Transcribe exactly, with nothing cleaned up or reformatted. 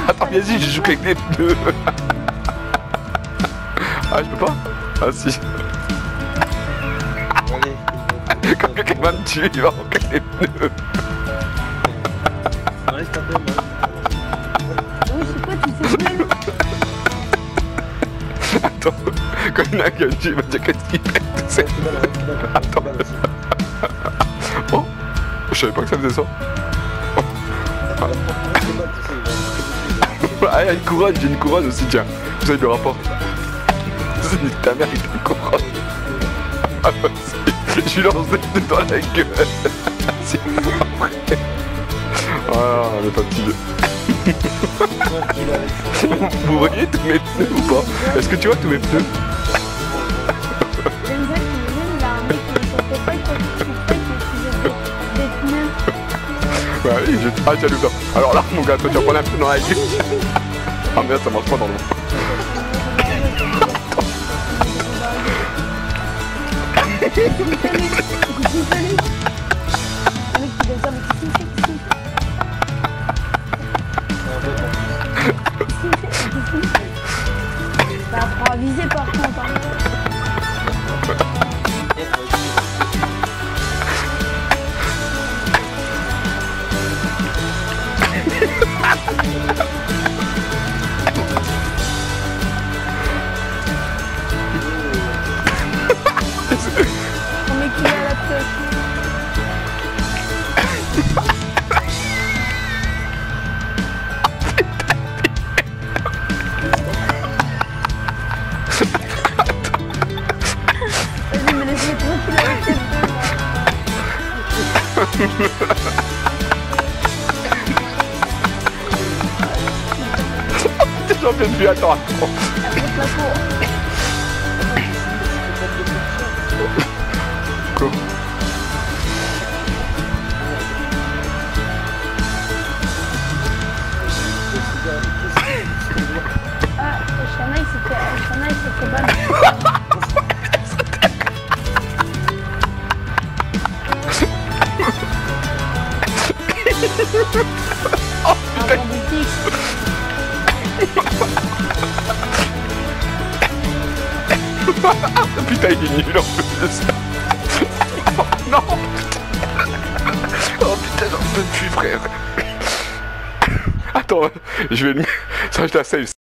Attends, vas-y, je joue avec les pneus. Ah, je peux pas? Ah, si. Quand quelqu'un va me tuer, il va avec les pneus. Allez, t'as fait, moi. Oui, je sais pas, tu sais même. Attends, quand il y en a un qui va me tuer, il va dire qu'est-ce qu'il fait. C'est... Attends. Oh, je savais pas que ça faisait ça. Ah, il y a une couronne, j'ai une couronne aussi, tiens. Vous avez le rapport. C'est nique ta mère, il a une couronne. Ah, bah, je lui lance des pneus dans la gueule. C'est fou. Ah, on est pas petit. Vous voyez tous mes pneus ou pas? Est-ce que tu vois tous mes pneus? Denzel, tu me dis, il a un mec qui ne sortait pas, il faut que tu fais des pneus. Bah oui, j'ai... Ah, tiens, le blanc. Alors là, mon gars, toi, tu vas prendre un pneu dans la gueule. Ah merde, ça marche pas dans l'eau. Bah, apprends à viser par contre. Hein. On met qu'il a la pioche. Vas-y, mais laisse-moi tranquille avec tes deux. J'en peux plus, attends, attends. Quoi? Ah, Shana, il s'est fait... Shana, il s'est fait ban. Oh putain. Un boutique. Putain, il est nul en plus. Oh non. Oh putain, j'en peux plus, frère. Attends, je vais le... Ça, je la save.